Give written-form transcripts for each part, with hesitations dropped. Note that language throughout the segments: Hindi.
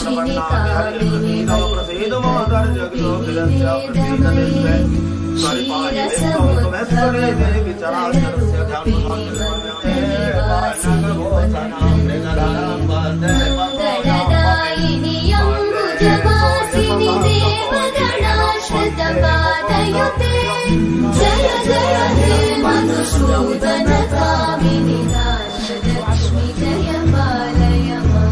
नाशिनि कामिनि वैष्णवेदमये मंगलदायिनि अम्बुजवासिनि देवगणाश्रितपादयुते जय जय हे मधुसूदनकामिनि राजलक्ष्मी जय पालय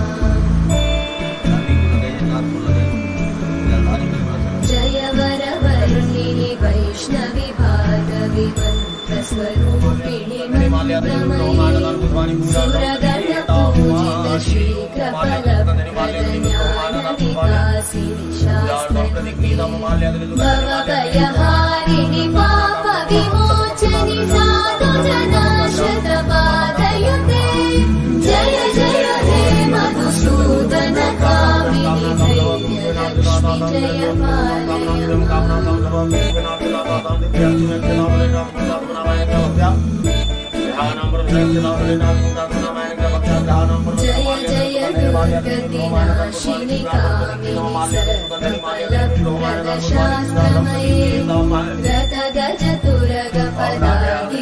जय वरवर्णिनि वैष्णवि भागविमन्त्रस्वरूपिणि मन्त्रमयि सुरगणपूजित शीघ्रफलप्रदज्ञानविकासिनि शास्त्रनिधि भवभयहारिणि पापविमोचनि साधुजनाश्रितपादयुते जय जय हे मधुसूदनकामिनि दैत्यलक्ष्मी जय पालय जय जय दुर्गतिनाशिनि कामिनि सर्वफलप्रदशास्त्रमये रथगजतुरगपदादि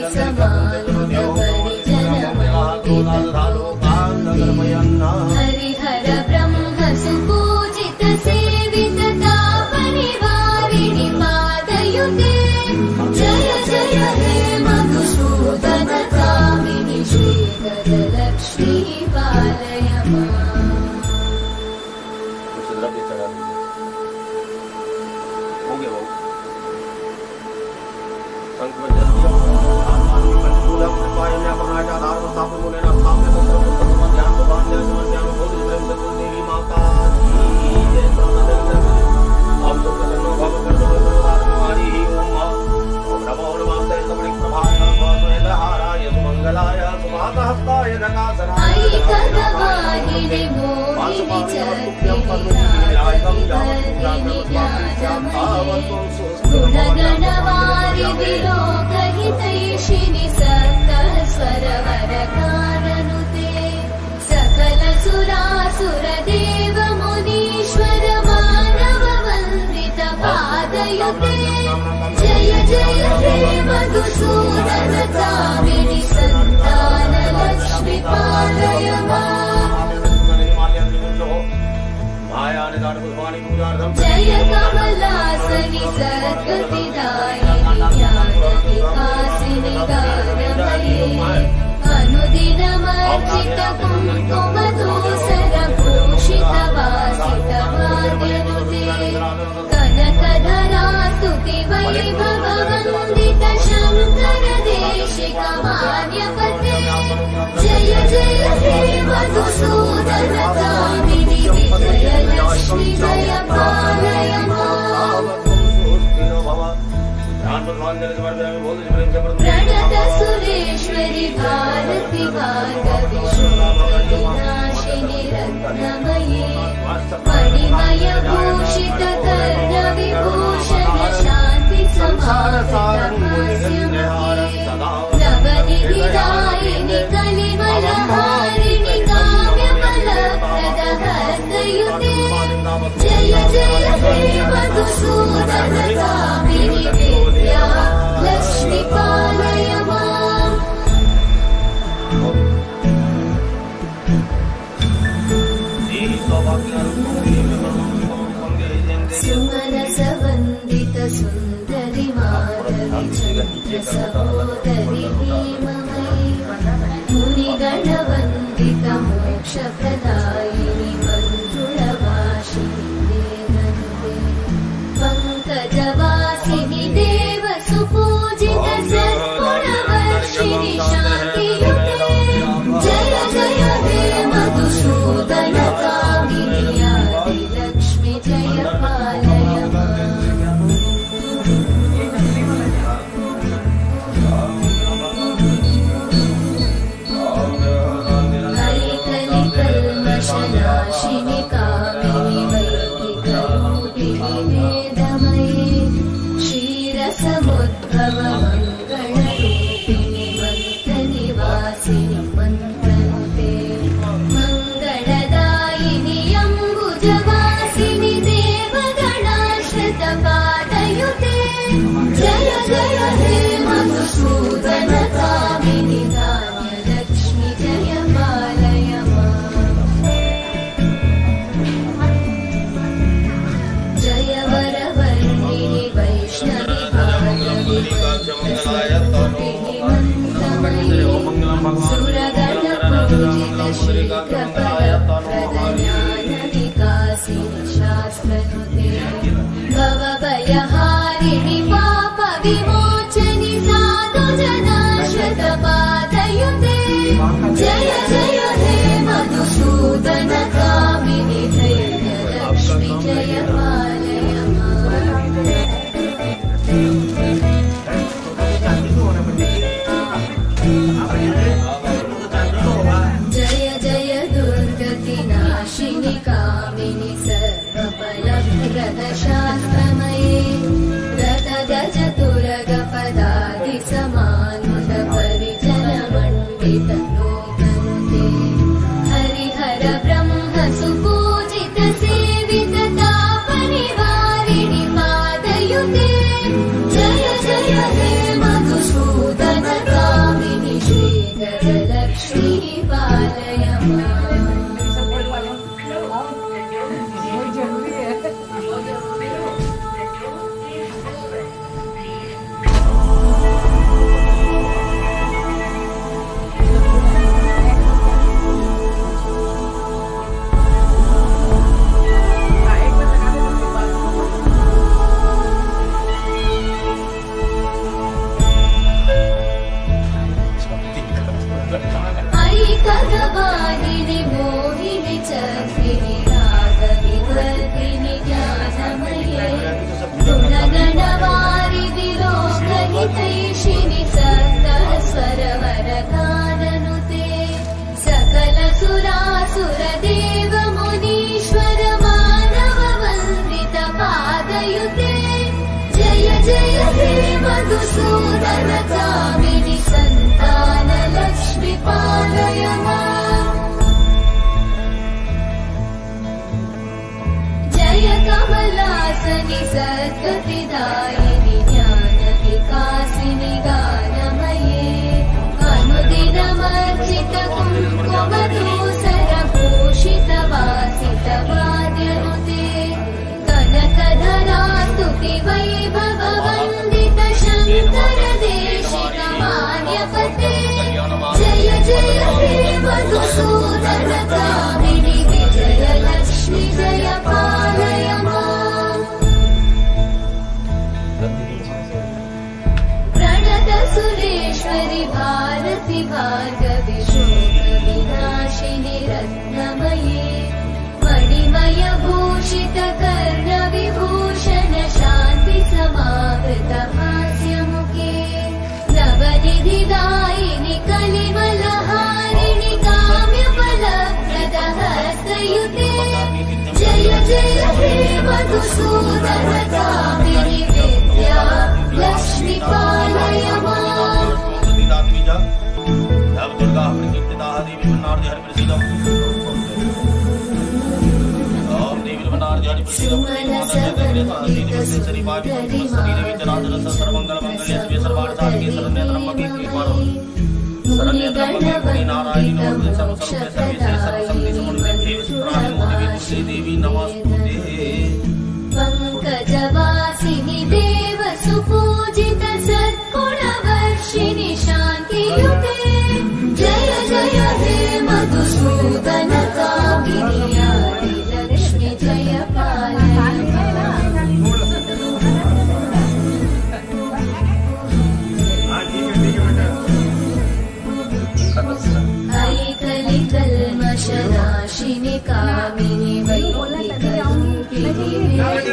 समानुतपरिजनमण्डितलोकान्तरे हरिहर ब्रह्म सुपूजित सेवित तापनिवारिणि पादयुते जय जय हे मधुसूदनकामिनि श्रीगजलक्ष्मी पालय ऐकगवाहिनि मोहिनि चक्रिणि गुणगणवारिधि लोकहितैषिणि सप्तस्वरवरगाननुते सकल सुरासुरदेव मुनीश्वर मानव वन्दित पादयुते जय जय हे मधुसूदनकामिनि सन्तानलक्ष्मी पालय जय कमलासनि सद्गतिदायिनि ज्ञानविकासिनि गानमये अनुदिनमर्चित कुङ्कुमधूसरभूषित वासित भाग्यनुते कनकधरा स्तुति वैभववन्दित शङ्कर देशिक मान्यपते जय जय हे मधुसूदनकामिनि विजयलक्ष्मी जय पालय प्रणत सुरेश्वरि भारति भार्गवि शोकविनाशिनि रत्नमयी मणिमय भूषित कर्णविभूषण शान्ति समासित नवनिधिदायिनि कलिमलहारिणि काम्यफलप्रदहस्तयुते जय जय हे मधुसूदनकामिनि विद्या लक्ष्मी पालय सुमनसवन्दित सुन्दरि माधवि चन्द्र सहोदरि हेममयि मुनिगणवन्दित मोक्षप्रदायिनि मञ्जुळवासिनि देवनुते पङ्कजवासिनि देव सुपूजित सद्गुणवर्षिणि शान्तियुते जय जय हे मधुसूदनकामिनि आदिलक्ष्मी जय पालय वासिनि पाप विमोचनि साधु जनाश्रितपादयुते जय जय हे मधुसूदन कामिनि धैर्यलक्ष्मि जय पालय जय जय दुर्गतिनाशिनि कामिनि सर्वफलप्रदशास्त्रमये रतगजतुरगपदादिसमानुत परिजनमण्डितलोकनुते हरिहर ब्रह्म सुपूजित सेवित तापनिवारिणि पादयुते जय जय हे मधुसूदन कामिनि श्रीधरलक्ष्मी पालय माम् ऐकगवाहिनि मोहिनि चक्रिणि रागविवर्धिनि ज्ञानमये गुणगणवारिधि लोकहितैषिणि सप्तस्वरवरगाननुते सकल सुरासुरदेव मुनीश्वर मानव वन्दित पादयुते जय जय हे मधुसूदन कामिनि सन्तान लक्ष्मी पालय माम् जय कमलासनि सद्गतिदायिनि ज्ञान विकासिनि गानमये अनुदिनमर्चित कुङ्कुमधूसर भूषित वासित वाद्यनुते कनकधरा स्तुति वैभव वन्दित शङ्कर देशिक मान्यपते जय जय हे मधुसूदन कामिनि विजयलक्ष्मि जय पालय माम् प्रणत सुरेश्वरि भारति भार्गवि शोक विनाशिनि रत्नमये मणिमय भूषित कर्ण विभूषण शान्ति समावृत हास्यमुखे नवनिधिदायिनि कलिमलहारिणि काम्यफलप्रद हस्तयुते जय जय हे मधुसूदन कामिनि विद्या लक्ष्मी पालय माम् पंकजवासिनि देव सुपूजित सद्गुणवर्षिणि शान्तियुते जय जय हे मधुसूदन कामिनि आदिलक्ष्मि जय पालय ऐकलिकल्मषनाशिनि कामिनि वैदिकरूपिणि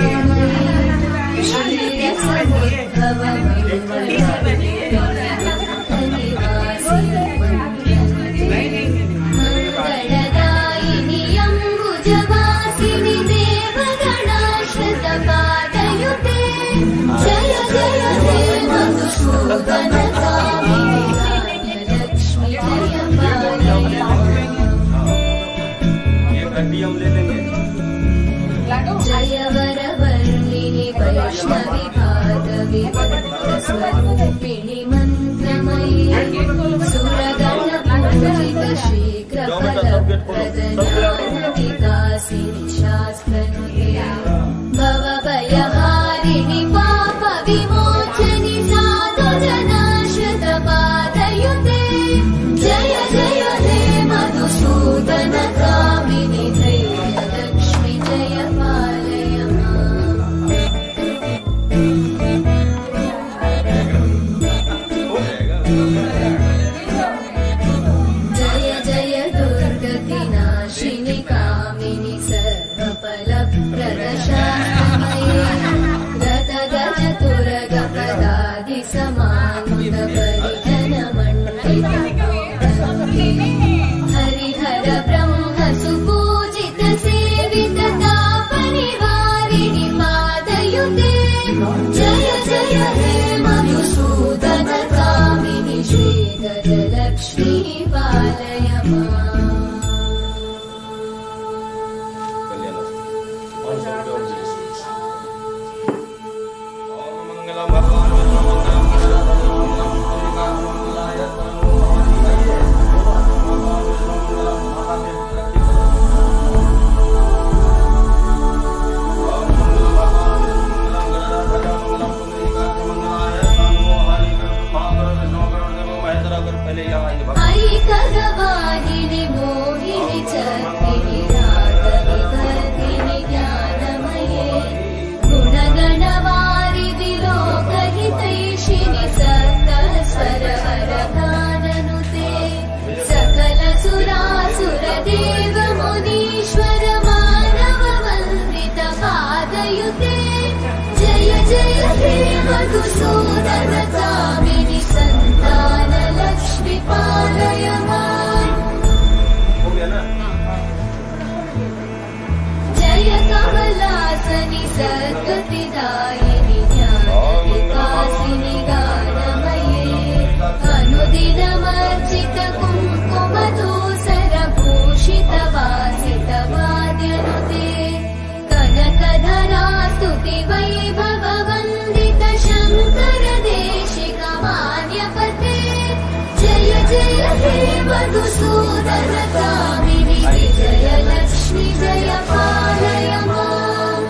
मङ्गलदायिनि अम्बुजवासिनि देवगणाश्रित पादयुते जय जय हे मधुसूदन कामिनि लक्ष्मी जय पालय जय वरवर्णिनि वैष्णवि भार्गवि स्वरूपिणि मन्त्रमयि सुरगणपूजित शीघ्रफलप्रद ज्ञानविकासिनि शास्त्रनुते भवभयहारिणि पाप विमोचनि साधु जनाश्रित पादयुते जय जय हे मधुसूदन कामिनि धैर्यलक्ष्मि जय पालय माम् प्रदशास्तमये रतगजतुरगपदादि समानुतपरिजनमण्डितगोपङ्गे हरिहर ब्रह्म सुपूजित सेवित तापनिवारिणि पादयुते जय जय हे मधुसूदन कामिनि श्रीगजलक्ष्मी पालय माम्। ऐकगवाहिनि मोहिनि चक्रिणि रागविवर्धिनि ज्ञानमये गुणगणवारिधि लोकहितैषिणि सप्तस्वरहरगाननुते सकल सुरासुरदेव मुनीश्वर मानव वन्दित पादयुते जय जय हे मधुसूदन कामिनि संतान लक्ष्मी पालय माम्। जय कमलासनि सद्गतिदायिनि ज्ञानविकासिनि गानमये अनुदिनमर्चित कुङ्कुमधूसर भूषित वासित वाद्यनुते कनकधरा स्तुति वैभव वन्दित शङ्कर देशिक मान्यपते जय जय हे मधुसूदन कामिनि विजय लक्ष्मी जय पालय माम्।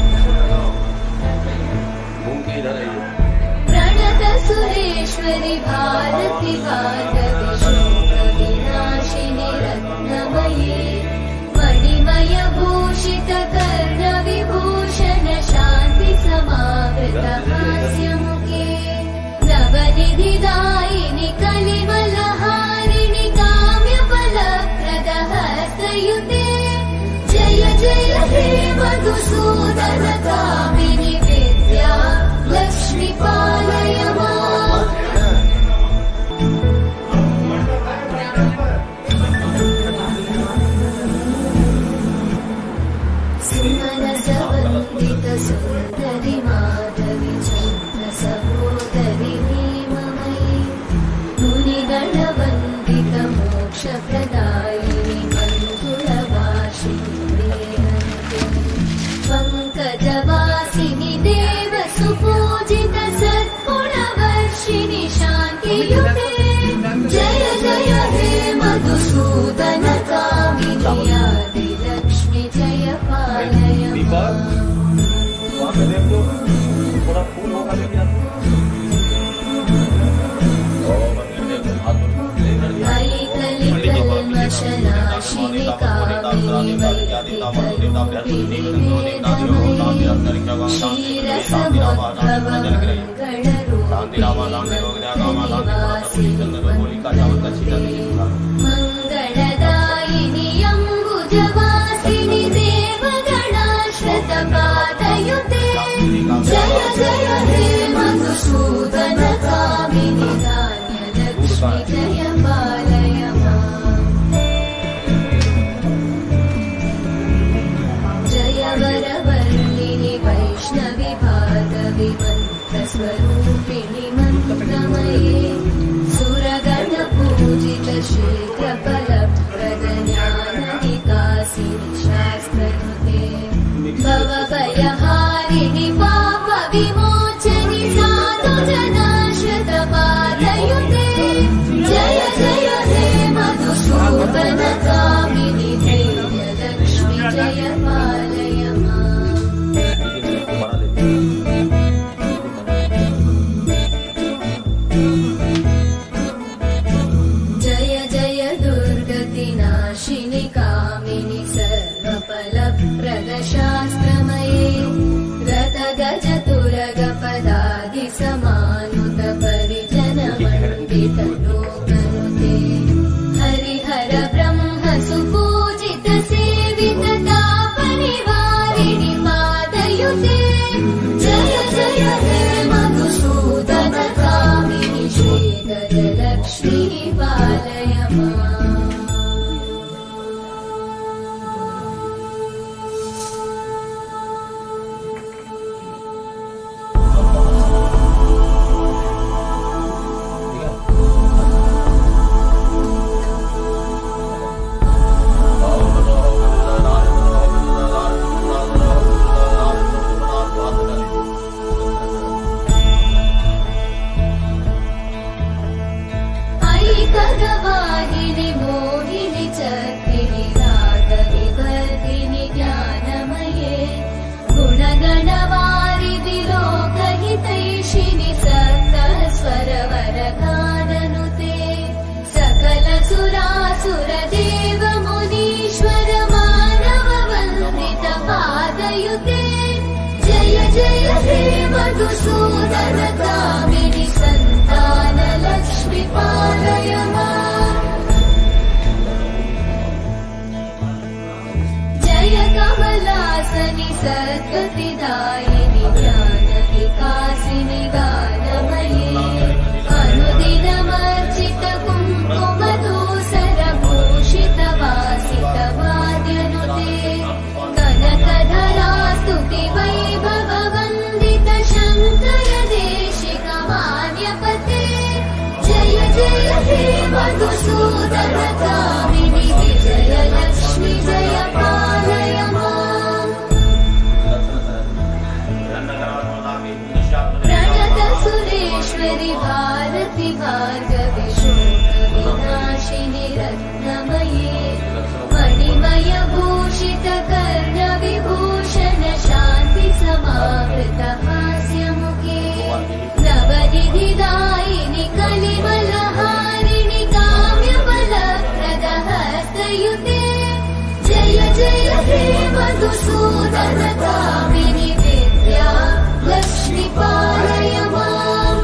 प्रणत सुरेश्वरि भारति भागवि शोकविनाशिनि रत्नमये मणिमय भूषित कर्ण विभूषण शान्ति समावृत हास्यमुखे नवनिधिदायिनि कलिमलहारिणि काम्यफलप्रद हस्तयुते जय जय हे मधुसूदन कामिनि विद्या लक्ष्मी पालय माम्। सुमनसवन्दित सुन्दरि माधवि चन्द्र सहोदरि हेममयि मुनिगणवन्दित मोक्षप्रदायिनि मन्धुरवासिनि प्रियनन्दिनि पङ्कजवासिनि देव सुपूजित सद्गुणवर्षिणि शान्तियुते जय जय हे मधुसूदन कामिनि आदिलक्ष्मी जय पालय माम्। ऐकलिकल्मषनाशिनि कामिनि वैदिकरूपिणि वेदमयि क्षीरसमुद्भवमङ्गलरूपिणि मङ्गलदायिनि अम्बुजवासिनि देवगणाश्रितपादयुते जय जय हे मधुसूदन कामिनि धान्यलक्ष्मी जय पालय माम्। जय वरवर्णिनि वैष्णवि भागवि मन्त्रस्वरूपिणि मन्त्रमये सुरगणपूजित शीघ्रफलप्रद ज्ञानविकासिनि शास्त्रनुते भवभयहारिणि पापविमोचनि साधुजनाश्रित पादयुते जय जय हे मधुसूदन कामिनि धैर्यलक्ष्मी जय पालय माम्। जय जय दुर्गतिनाशिनि कामिनि सर्वफलप्रद शास्त्रमये रतग पादयुते जय जय हे मधुसूदन कामिनि सन्तान लक्ष्मी पालय माम् जय कमलासनि सद्गतिदायिनि ज्ञान विकासिनि गानमये अनुदिनमर्चित कुङ्कुमधूसर भूषित वासित वाद्यनुते कनकधरा स्तुति वैभववन्दित शङ्कर देशिक मान्यपते जय जय हे मधुसूदन कामिनि विजय लक्ष्मी जय पालय माम् प्रणत सुरेश्वरि भारति भार्गवि शोक विनाशिनि रत्नमये मणिमय भूषित कर्ण विभूषण शान्ति समावृत हास्यमुखे नवनिधिदायिनि कलिमलहारिणि काम्यबलप्रद हस्तयुते जय जय हे मधुसूदन कामिनि विद्या लक्ष्मी पालय माम्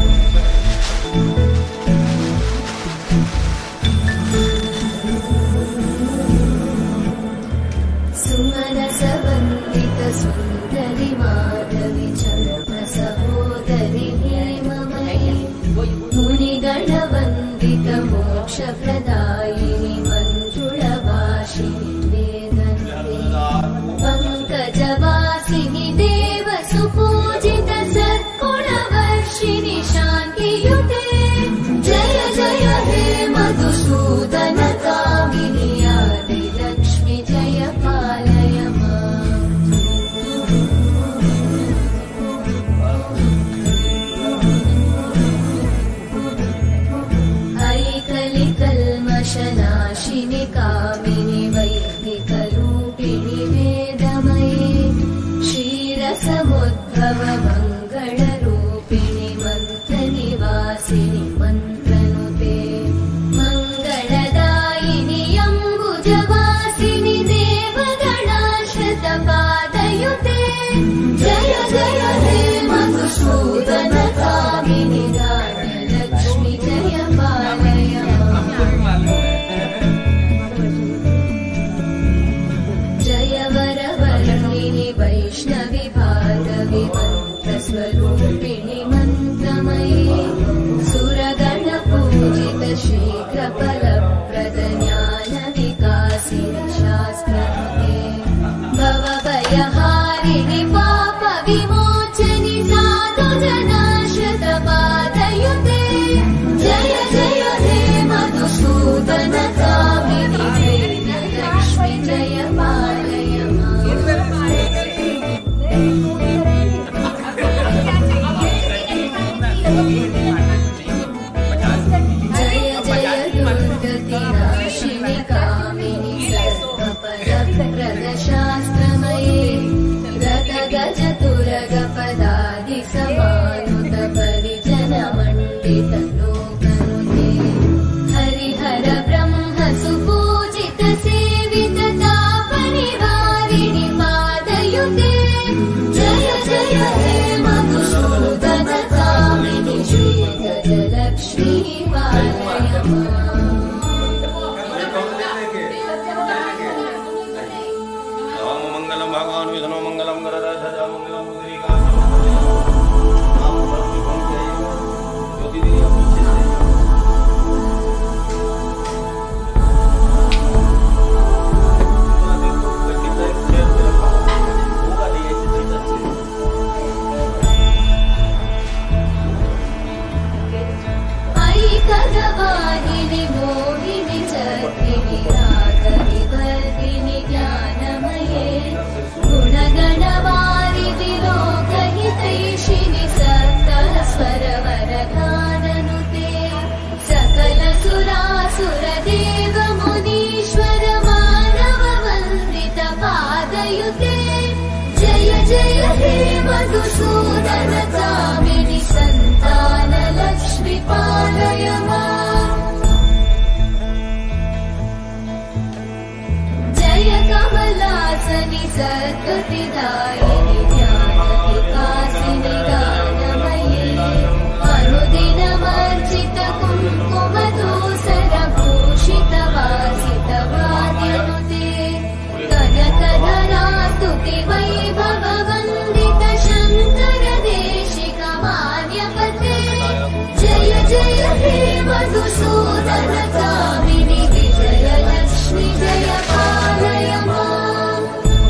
सुमनसवन्दित सुन्दरि माधवि चन्द्र सहोदरि हेममयि मुनिगणवन्दित मोक्षप्रदायिनि मञ्जुळभाषिनि वेदन्ते पङ्कजवासिनि देव सुपूजित सद्गुणवर्षिणि शान्तियुते जय जय हे मधुसूदन कामिनि आदि लक्ष्मी जय पालय माम् ऐकलिकल्मषनाशिनि कामिनि वैदिकरूपिणि वेदमये क्षीरसमुद्भव मङ्गलरूपिणि मन्त्रनिवासिनि मन्त्रनुते मङ्गलदायिनि अम्बुजवासिनि देवगणाश्रित पादयुते जय जय हे मधुसूदन कामिनि लक्ष्मी जय पालय जय वरवर्णिनि वैष्णवि भार्गवि मन्त्रस्वरूपिणि मन्त्रमये सुरगणपूजित शीघ्रफलप्रद ज्ञानविकासिनि शास्त्रनुते भवभयहारिणि पापविमोचनि साधुजनाश्रित पादयुते जय जय हे मधुसूदन कामिनि लक्ष्मी जय पालय माम् जय जय दुर्गतिनाशिनि कामिनि सर्वपदप्रदशास्त्रमये रथगजतुरगपदादि समानुत परिजनमण्डित लोकनुते हरिहर ब्रह्म सुपूजित सेवित तापनिवारिणि पादयुते जय जय हे मधुसूदन कामिनि श्रीगजलक्ष्मी पालय माम् मंगलम भगवान विष्णु मंगलम गरुड़ध्वज मंगलम ऐकगवाहिनि मोहिनि चक्रिणि रागनि वर्धिनि ज्ञानमये गुणगणवारिधि लोकहितैषिणि सकलस्वरवरगाननुते सकल सुरासुर देव मुनीश्वर मानव वन्दित पादयुते जय जय हे मधुसूदन कामिनि सन्तान लक्ष्मी पालय माम् जय कमलासनि सद्गतिदायिनि ज्ञानविकासिनि गानमयी अनुदिनमर्चित कुङ्कुमधूसरभूषितवासितवाद्यनुते कनकधरास्तुति वैभववन्दित शङ्कर देशिकमान्यपते जय जय हे मधुसूदन कामिनि विजय लक्ष्मी जय पालय माम्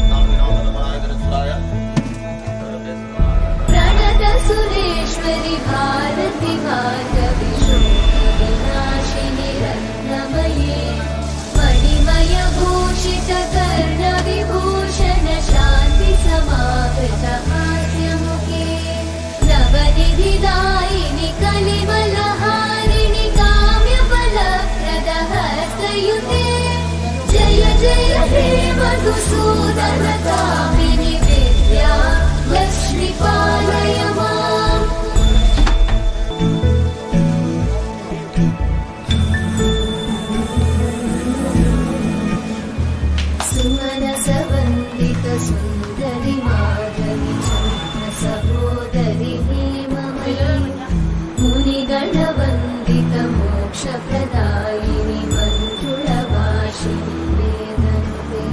प्रणत सुरेश्वरि भारति भार्गवि शोकविनाशिनि रत्नमयी मणिमय भूषित कर्ण विभूषण शान्ति समावृत हास्यमुखे नवनिधिदायिनि कलिमलहारिणि काम्यफलप्रद हस्तयुते जय जय हे मधुसूदन कामिनि विद्या लक्ष्मी पालय माम् सुमनसवन्दित सुन्दरि माधवि चन्द्र सहोदरि हेममयी मुनिगणवन्दित मोक्षप्रदायिनि मञ्जुळभाषिणि वेदनुते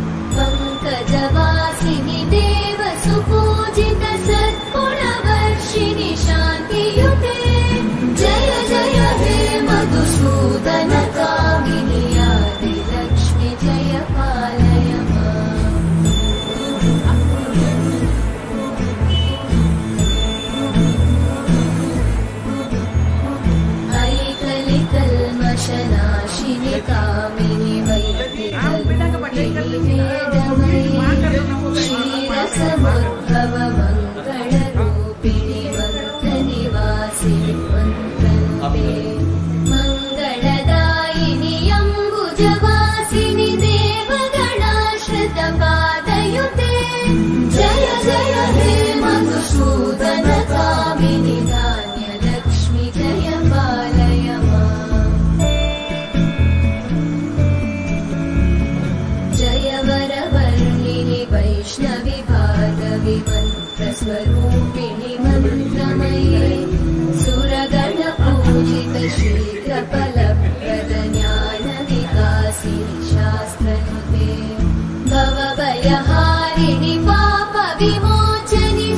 पङ्कजवासिनि देव सुपूजित सद्गुणवर्षिणि शान्तियुते जय जय हे मधुसूदन कामिनि आदिलक्ष्मि जय पालय माम् ऐकलिकल्मषनाशिनि कामिनि वैदिकवेदमयी क्षीरसमुद्भव मङ्गलरूपिणि मन्त्रनिवासिनि मन्त्रन्ते मङ्गलदायिनि अम्बुजवासिनि देवगणाश्रितपादयुते जय जय हे मधुसूदन कामिनि धान्यलक्ष्मि जय पालय माम् जय वरवर्णिनि वैष्णवि भार्गवि मन्त्रस्वरूपिणि मन्त्रमयी सुरगणपूजित शीघ्रफलप्रद ज्ञानविकासिनि शास्त्रनुते भवभयहारिणि पापविमोचनि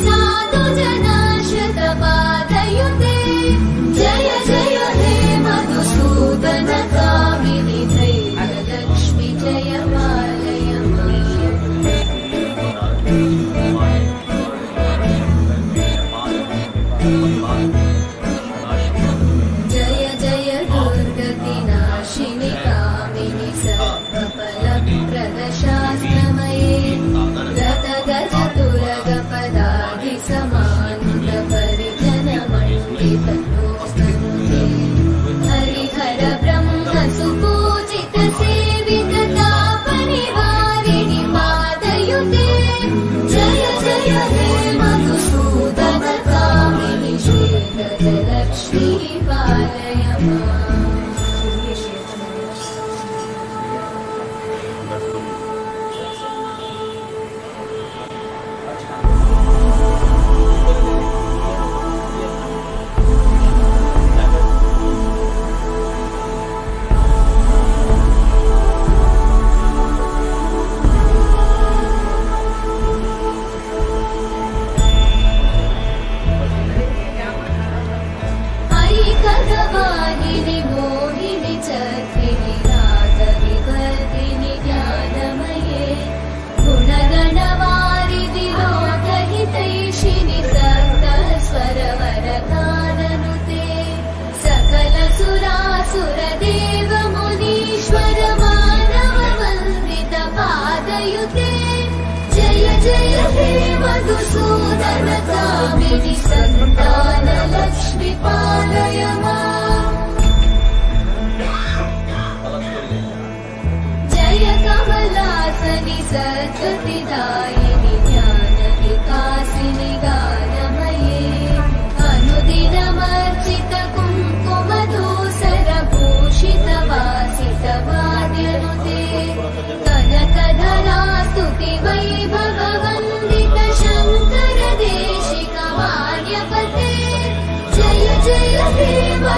साधुजनाश्रितपादयुते जय जय हे मधुसूदन कामिनि धैर्यलक्ष्मि जय पालय माम् जय जय दुर्ग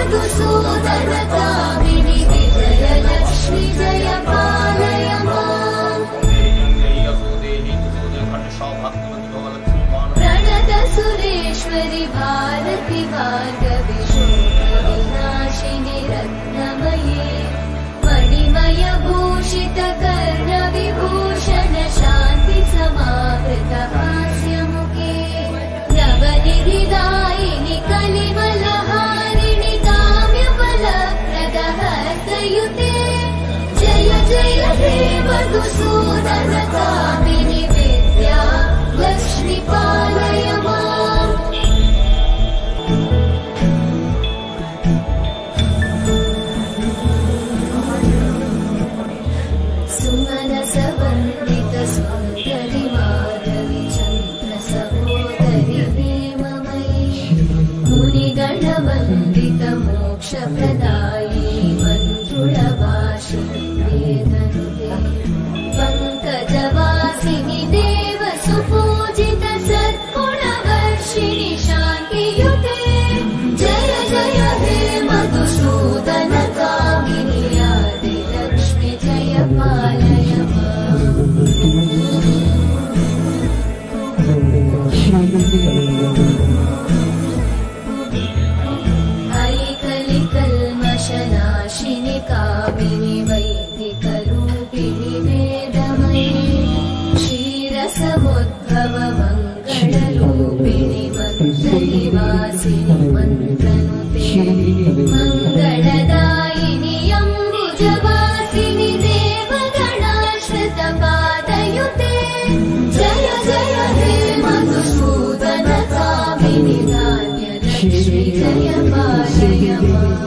मधुसूदन कामिनि विजयलक्ष्मि जय पालय माम् प्रणत सुरेश्वरि भारति भार्गवि शोकविनाशिनि रत्नमये मणिमय भूषित कर्ण विभूषण शान्ति समावृत हास्यमुखे नवनिधिदायिनि कलिमलहारिणि काम्यफलप्रदहस्तयुते जय जय हे मधुसूदन कामिनि विद्या लक्ष्मि पालय माम् सुमनसवन्दित सुन्दरि माधवि चन्द्र सहोदरि हेममयि मुनिगणवन्दित मोक्षप्रदायिनि मन्त्रुलभाषिणि वेदनुते पङ्कजवासिनि देव सुपूजित सद्गुणवर्षिणि शान्तियुते जय जय हे मधुसूदन कामिनि आदिलक्ष्मि जय पालय ऐकलिकल्मषनाशिनि कामिनि वैदिकरूपिणि वेदमयि क्षीरसमुद्भव मङ्गलरूपिणि मन्त्रनिवासिनि मन्त्रनुते मङ्गलदायिनि अम्बुजवासिनि देवगणाश्रितपादयुते जय जय हे मधुसूदन कामिनि धान्यलक्ष्मि जय पालय माम्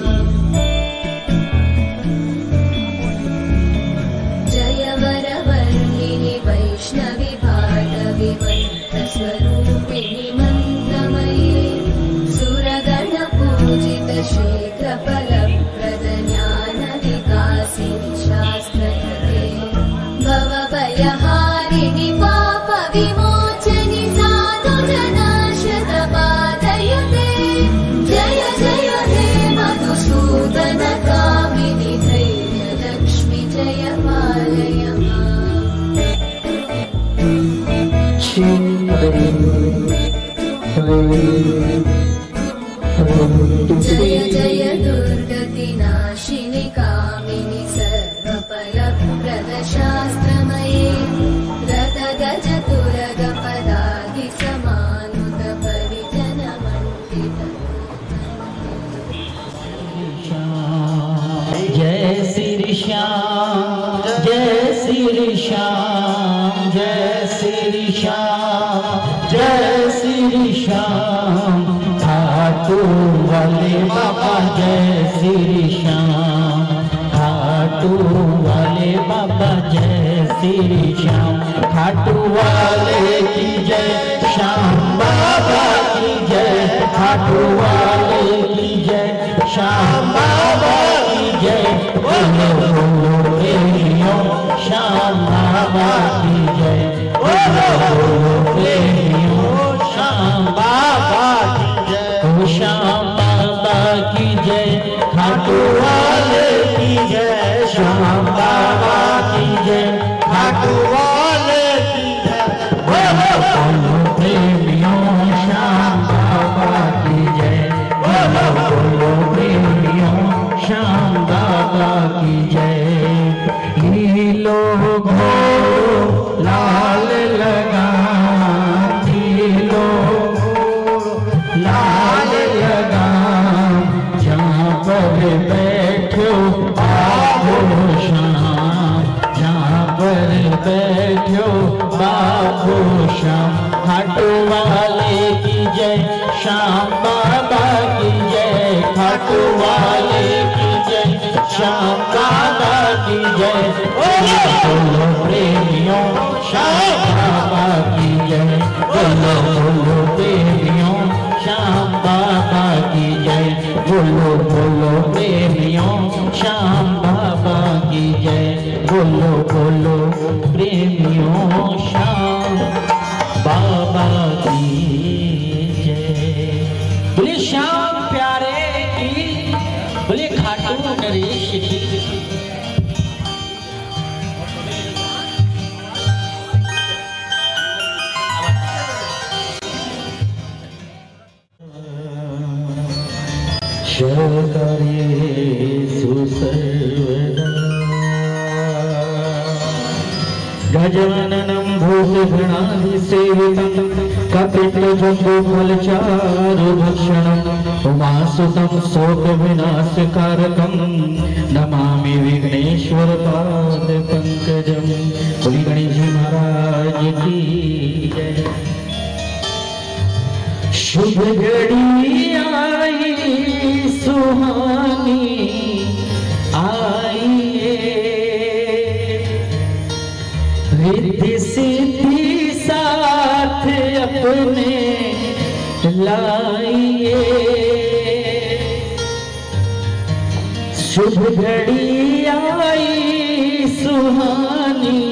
जय वरवर्णिनि वैष्णवि भार्गवि मन्त्रस्वरूपिणि मन्त्रमयि सुरगणपूजित शीघ्रफलप्रद ज्ञानविकासिनि शास्त्रकृते भवभयहारिणि पापविमोचनि साधुजनाश्रितपादयुते जय जय हे मधुसूदन कामिनि धैर्यलक्ष्मि जय पालय माम् जय जय दुर्गतिनाशिनि कामिनि सर्वफलप्रद शास्त्रमये रथगज तुरगपदादि समानुत परिजनमण्डित जय श्री श्याम जय श्री श्याम जय श्री श्याम जय श्री श्याम खाटू वाले बाबा जय श्री श्याम खाटू वाले बाबा जय श्री श्याम खाटू वाले की जय श्याम बाबा की जय खाटू वाले की जय श्याम बाबा की जय बोलो बोलो प्रेमियों श्याम बाबा की जय बोलो बोलो प्रेमियों श्याम बाबा की जय श्याम बाबा की जय खाटू वाले की जय श्याम बाबा की जय खाटू वाले की जय बोलो बोलो प्रेमियों श्याम बाबा की जय बोलो बोलो प्रेमियों श्याम बाबा की जय लीलो घोड़ो लाल लगा लीलो लाल लगा जहाँ पर बैठो बाबो श्याम जहाँ पर बैठो बाबो श्याम खाटू वाले की जय श्याम बाबा की जय खाटू वाले की जय श्याम बाबा की जय बोलो प्रेमियों श्याम बाबा की जय बोलो बोलो प्रेमियों श्याम बाबा की जय बोलो बोलो प्रेमियों श्याम बाबा की जय बोलो बोलो प्रेमियों श्याम बाबा की जय। बोले श्याम प्यारे की शरणेषु सर्वदा गजाननं भूतगणाधिसेवितं कपित्थजम्बूफलचारुभक्षणं उमासुतं शोकविनाशकारकं नमामि विघ्नेश्वरपादपङ्कजं। बोलिए गणेश जी महाराज की जय। शुभ घड़ी आई सुहानी आइए, रिद्धि सिद्धि साथ अपने लाइए। शुभ घड़ी आई सुहानी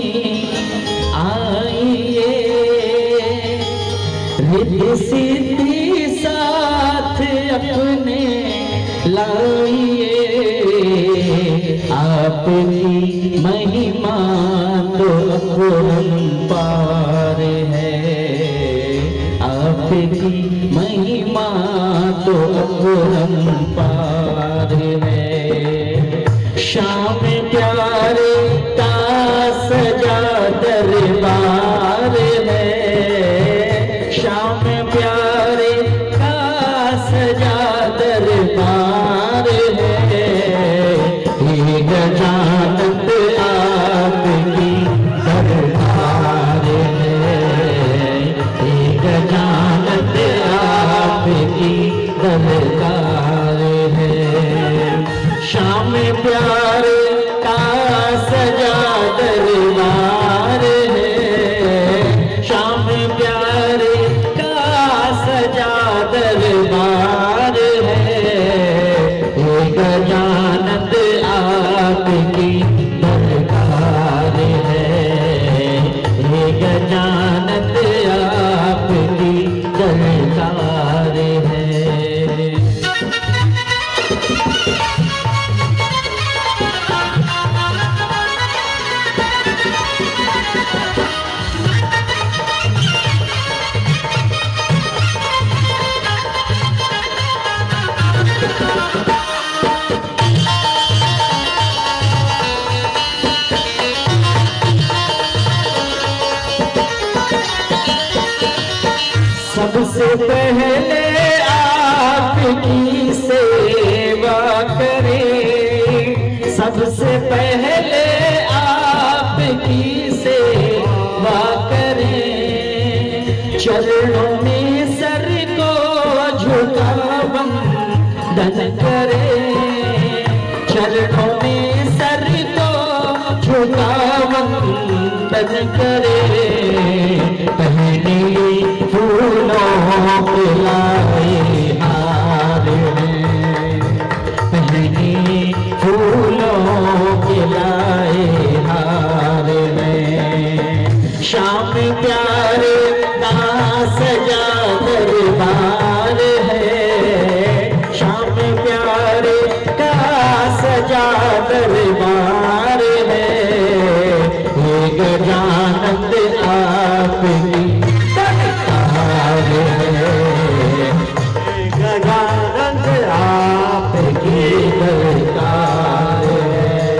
आइए, रिद्धि सिद्धि साथ अपने लाइए। आपकी महिमा तो अपरंपार है, आपकी महिमा तो अपरंपार है। श्याम प्यारे का सजा दरबार है, श्याम प्यारे का सजा दरबार है। ये गजानन आपकी दरबार है, ये गजानन आपकी दरबार है। श्याम प्यारे का सजा दरबार है, श्याम प्यारे का सजा दरबार है। ये गजानन आपकी दरबार है, ये गजानन आपकी दरबार है। सबसे पहले आपकी सेवा करें, सबसे पहले आपकी सेवा करें। चरणों में सर को झुका वंदन करें, चरणों में सर को झुका वंदन करें। पहले फूलों के लाए हार हैं, पहले फूलों के लाए हार हैं। श्याम प्यारे का सजा दरबार है, श्याम प्यारे का सजा दरबार है। ये गजानन आपकी दरबार है, गजानन आपकी दरबार है।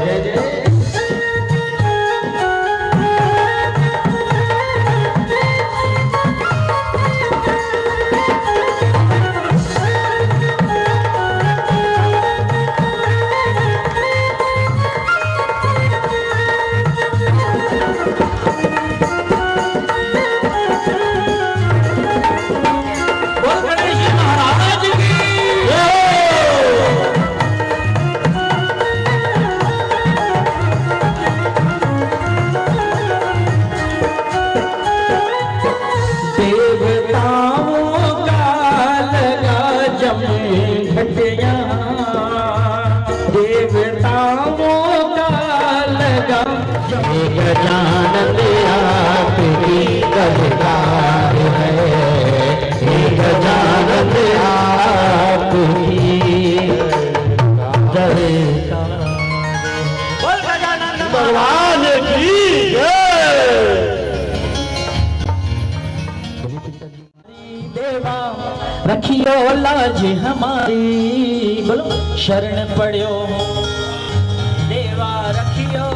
देवताओं का लगा गजानन आपकी दरबार है, गजानन आपकी दरबार। बोल गजानन भगवान की जय। देवा रखियो लाज हमारी, बोलो शरण पड़ियो देवा रखियो।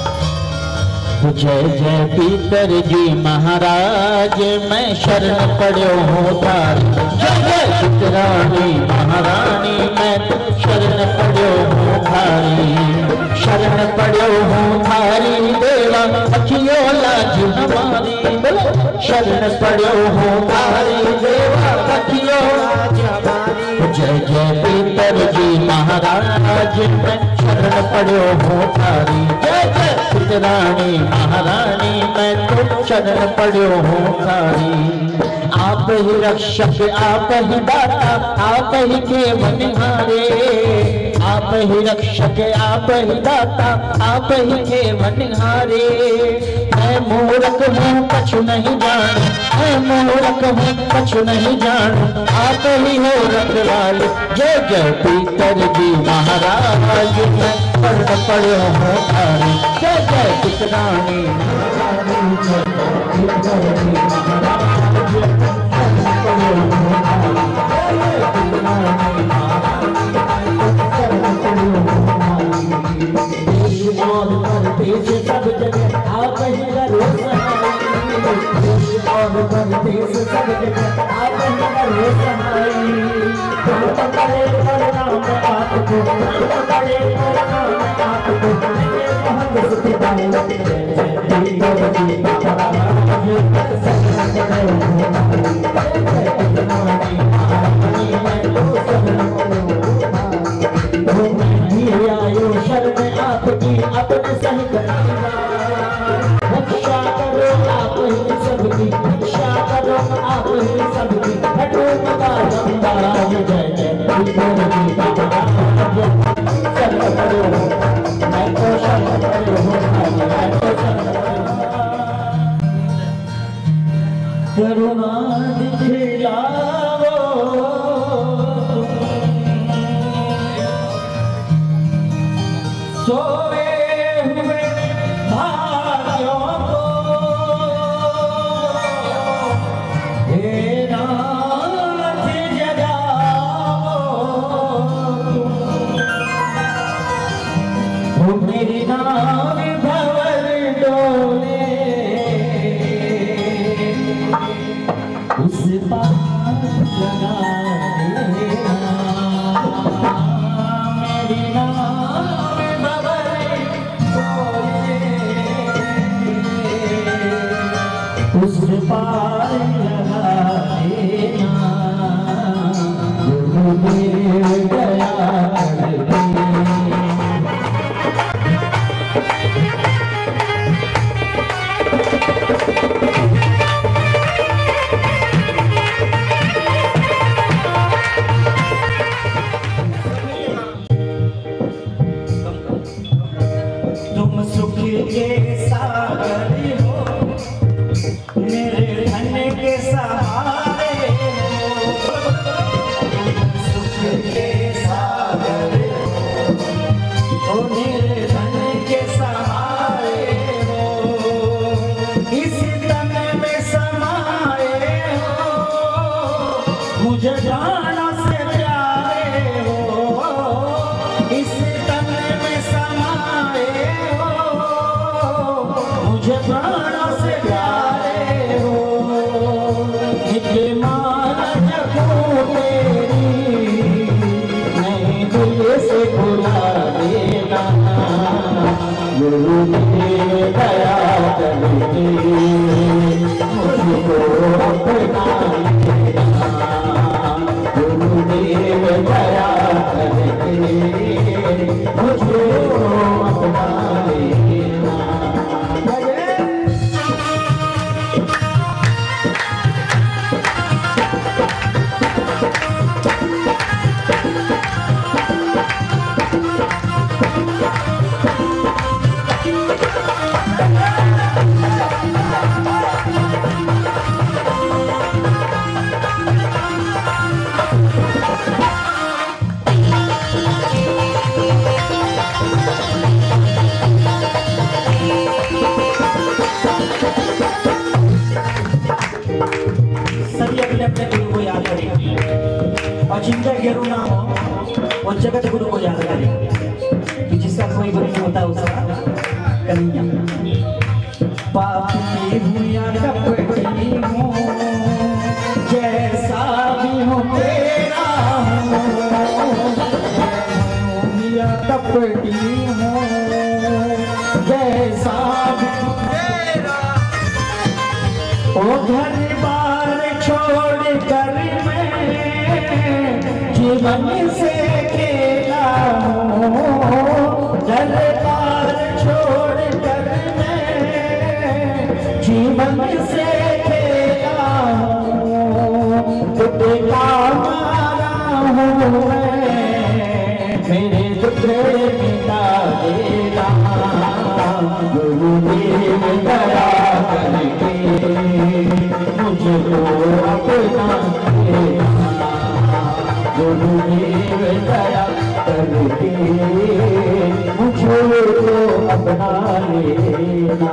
जय जय पीतर जी महाराज मैं शरण पड़ियो हूँ तारी। जय जय चितरानी महारानी मैं शरण पड़ियो हूँ थारी। शरण पड़ियो हूँ थारी देवा रखियो लाज हमारी। शरण पड़ियो हूँ थारी देवा रखियो लाज हमारी। जय जय पीतर जी महाराज मैं शरण पड़ियो हूँ थारी। जय जय चितरानी महारानी मैं तो शरण पड़ियो हूँ थारी। आप ही रक्षक आप ही दाता आप ही के बनिहारे। आप ही रक्षक आप ही दाता आप ही के बनिहारे। मैं मूर्ख हूँ कछु नहीं जानू, मैं मूर्ख हूँ कछु नहीं जानू, आप ही हो रखवाले। जय जय पीतर जी महाराज मैं शरण पड़ियो हूँ थारी। जय जय चितरानी महारानी जय जय पीतर जी महाराज शरण पड़ियो हूँ थारी। जय जय चितरानी महारानी शरण पड़ियो हूँ थारी। देश और परदेश सब जगह आप ही भरोसा और परदेश सब जगह आप ही भरोसा। तुम पकड़े प्रणाम आपको, तुम पकड़े प्रणाम आपको, मोहम्मद सुल्तान आयो शरण आपकी अपने सहित रक्षा करो आप ही सबकी, रक्षा करो आप ही सबकी। हटो मगा लंबा जय जय पीतर जी महाराज शरण पड़ियो मैं तो शरण पड़ियो हूँ थारी। मैं तो शरण करुणा दिखलाओ सोए हुए भाइयों को, हे नाथ जगाओ तुम। मेरी नाव भंवर डोले उस पार लगा देना। मेरी नाव भंवर डोले उस पार लगा देना। गुरुदेव दया करके तुम सुख के सागर हो, मेरे धन के सहारे हो। सुख के सागर हो, मेरे धन के सहारे हो। इस तन में समाए हो, मुझे जाना से प्यारे हो। इस तन में समाए हो, मुझे प्राणों से प्यारे हो। मान जगू तेरी नहीं दिल से भुला देना। गुरुदेव दया करके मुझको अपना लेना। गुरुदेव दया करके मुझको अपना लेना। जिनका गेरू ना हो वो जगत गुरु को याद करे, कि जिसका कोई गुरु नहीं होता उसका कन्हैया। पाप की भूया कपटी हूँ, जैसा भी हूँ तेरा हूँ, भूया कपटी हूँ, जैसा भी हूँ तेरा। ओ घर बार छोड़ कर मैं जीवन से खेला हूँ, घर बार छोड़ कर मैं जीवन से खेला हूँ, टुकड़े का मारा हूँ मैं, मेरे टुकड़े मिटा देना, गुरुदेव दया करके मुझको अपना लेना, गुरुदेव दया करके मुझको अपना लेना।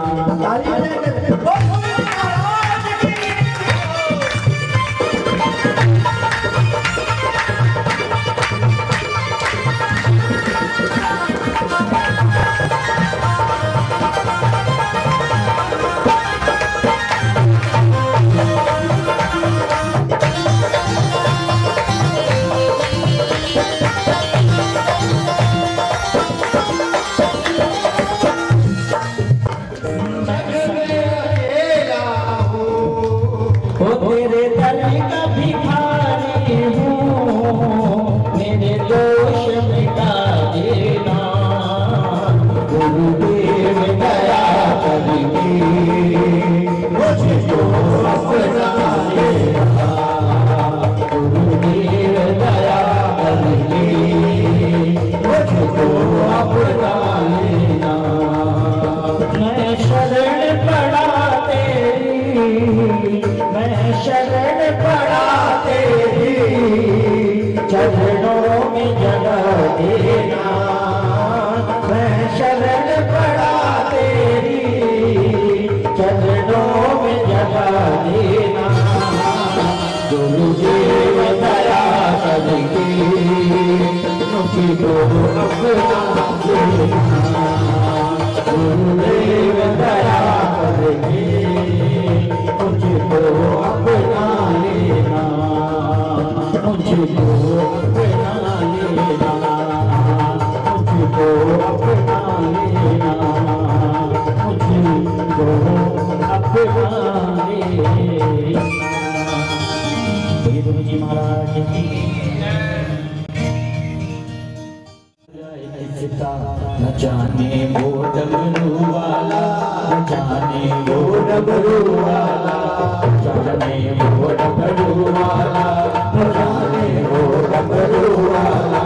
न जाने वो डमरू वाला, न जाने वो डमरू वाला, न जाने वो डमरू वाला, न जाने वो डमरू वाला।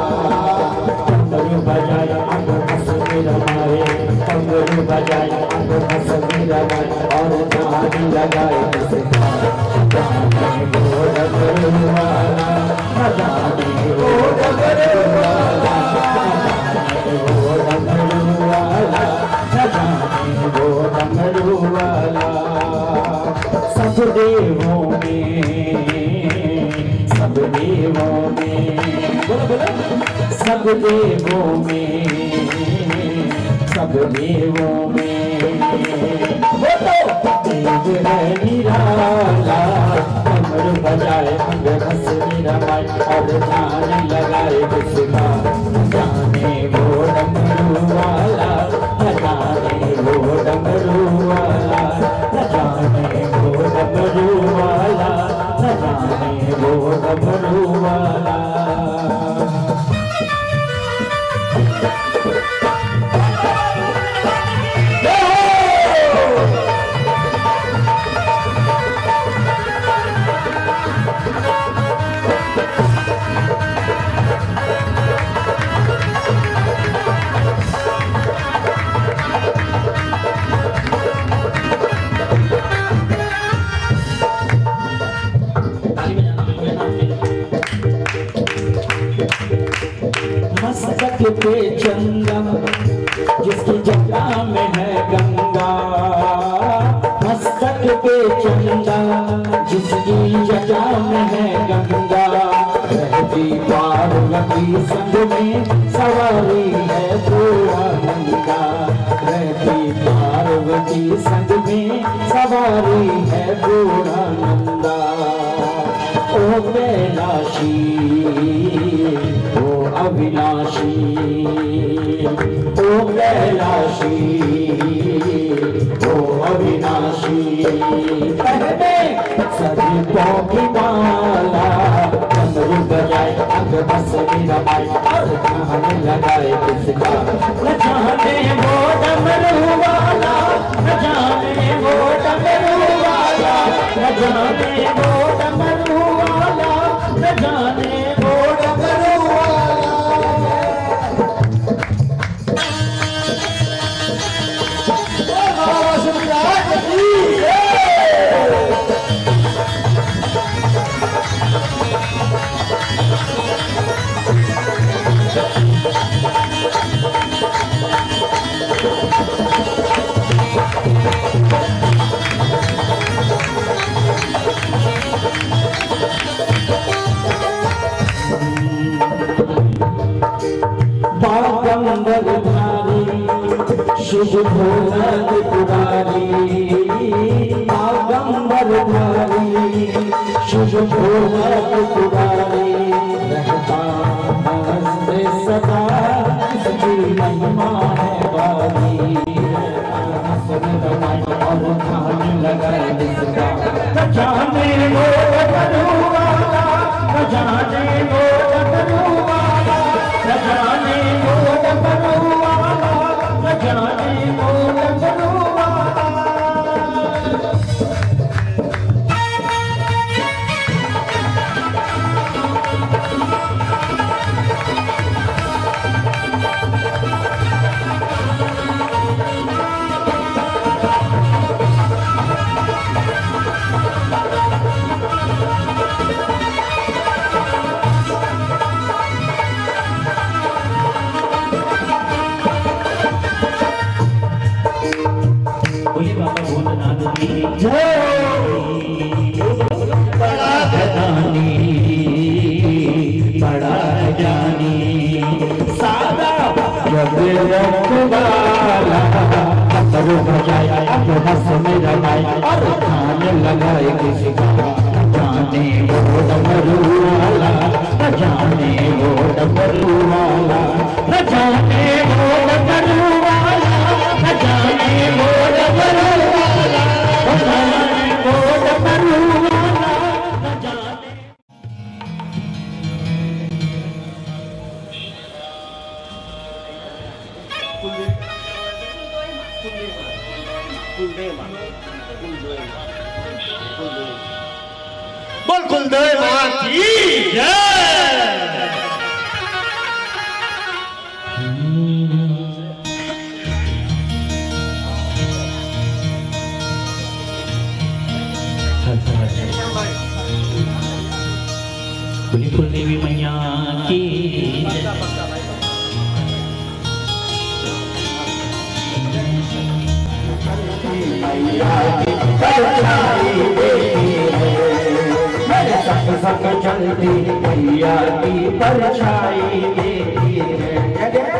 डमरू बजाए हंस में रमाए, डमरू बजाए हंस में रमाए, और जान लगाए किसका, जाने वो डमरू वाला, न जाने वो डमरू वाला, वो डमरू वाला, न जाने वो डमरू वाला। सब देवों में, सब देवों में, बोलो बोलो, सब देवों में, सब देवों में बोलो देव है निराला। डमरू बजाए अंग हंस रमाए, और जान लगाए किसका, जाने वो डमरू वाला, न जाने वो डमरू वाला, न जाने वो डमरू वाला, न जाने वो डमरू वाला। मस्तक पे चंदा जिसकी जटा में है गंगा, मस्तक पे चंदा जिसकी जटा में है गंगा, रहता रहती पार्वती संग में सवारी है पूर्वानंदा, रहती पार्वती संग में सवारी है पूर्वानंदा। ओ कैलाशी ओ अविनाशी, ओ कैलाशी ओ अविनाशी, पहले सर्पों की माला डमरू बजाए अग बस मेरा भाई, और ध्यान लगाए किसका न जाने वो डमरू वाला, न जाने वो डमरू वाला, न जाने वो डमरू वाला, न जाने वो डमरू वाला। शुभ भोग पुरारी, आगंबर धारी शुभ भोग पुरारी, रहता हंसते सदा इसकी महिमा है बारी, हंसने लगाए और ध्यान लगाए जिसका, न जाने वो डमरू वाला, न जाने वो डमरू वाला, न जाने वो डमरू वाला, न जाने वो डमरू वाला। बड़ा जानी सादा जब रखवाला, डमरू बजाए अब हंस में रमाए और ध्यान लगाए किसका, जाने वो डमरू वाला, न जाने वो डमरू वाला, न जाने वो डमरू वाला, न जाने वो डमरू वाला, न जाने वो डमरू वाला, न जाने। बोल कुलदेव मां की जय। कुल देवी मैया की संग चलती मैया की परछाई देखी है।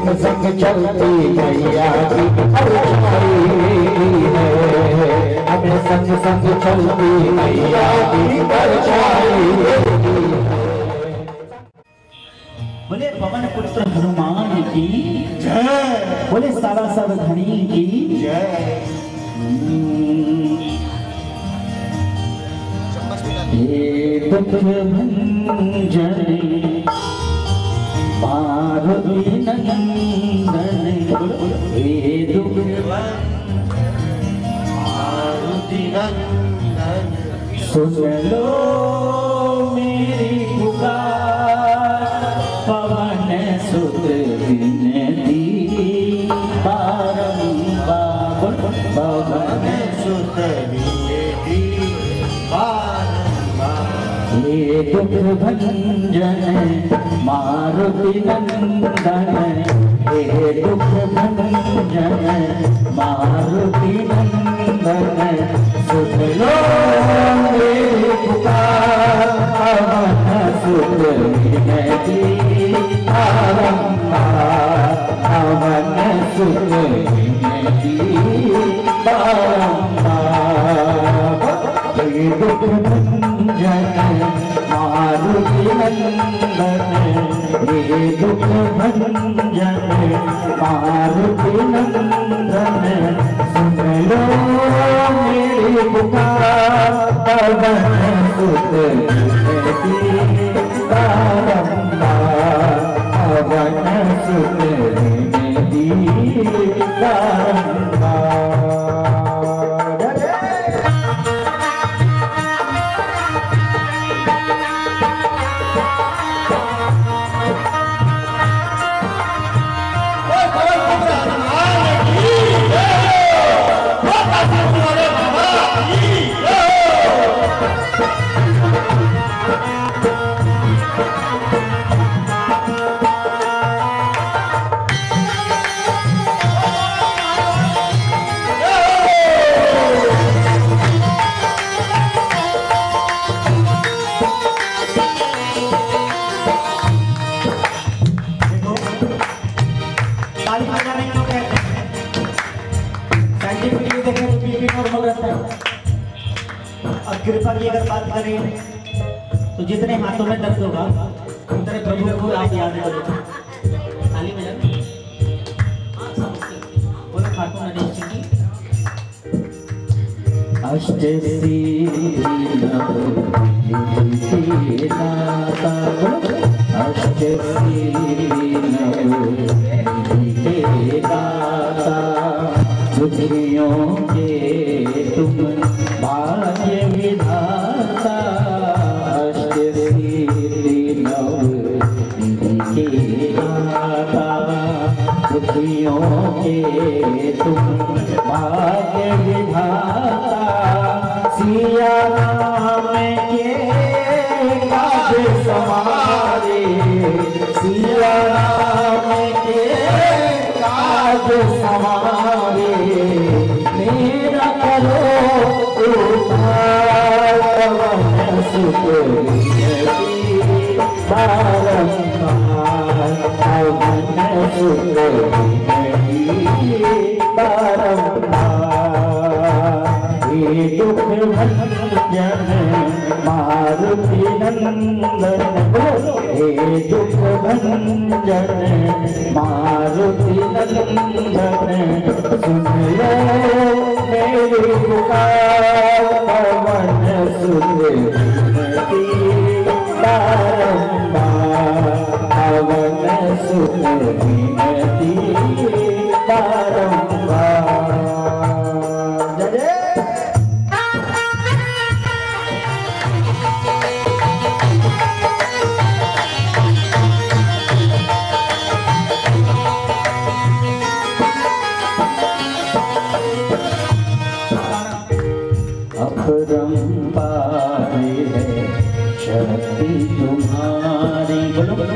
संग संग चलती मैया की परछाई है, अपने संग संग चलती मैया की परछाई है। बोले पवन पुत्र हनुमान की जय, बोले सारा सब धनी की जय। ये दुख भंजन पार्वती नंदन, ये दुख पार्वती नंदन, सुन लो मेरी पुकार, पवन सुत विनती बारंबार, पवन सुत विनती बारंबार। ये दुख भंजन मारुति नंदन, ये दुख भंजन मारुति नंदन, सुन लो मेरी पुकार, पवन सुत विनती बारंबार, पवन सुत विनती बारंबार। ये दुख भंजन मारुति नंदन, ये दुख भंजन मारुति नंदन, सुन लो मेरी पुकार, पवन सुत विनती बारंबार, पवन सुत विनती बारंबार। कृपा की अगर बात करें तो जितने हाथों में दर्द होगा उतने प्रभु को आप याद करो। ताली बजा बोलो खाटू नरेश जी की अष्टसिद्धि दाता, अष्टसिद्धि दाता, दुखियों के तुम भाग्य विधाता, अष्टसिद्धि नवनिधि के दाता, दुखियों के तुम भाग्य विधाता, सिया नाम के काज समारे, सिया नाम के काज समारे, मेरा करो उद्धार, पवन सुत विनती बारंबार, पवन सुत विनती बारंबार। ये दुख भंजन मारुति नंदन, हे दुख भंजन मारुति नंदन, सुन लो मेरी पुकार, पवन सुत विनती बारंबार, पवन सुत विनती बारंबार। अपरंपार है शक्ति तुम्हारी, बोलो बोलो,